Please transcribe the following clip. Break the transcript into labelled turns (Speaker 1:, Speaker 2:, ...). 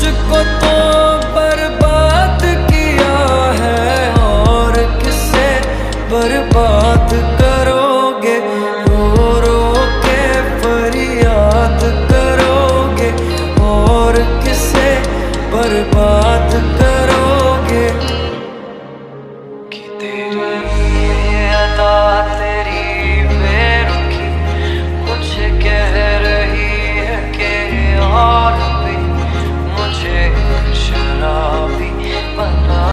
Speaker 1: मुझको तो बर्बाद किया है, और किसे बर्बाद करोगे? रो रो के फरियाद करोगे, और किसे बर्बाद करोगे?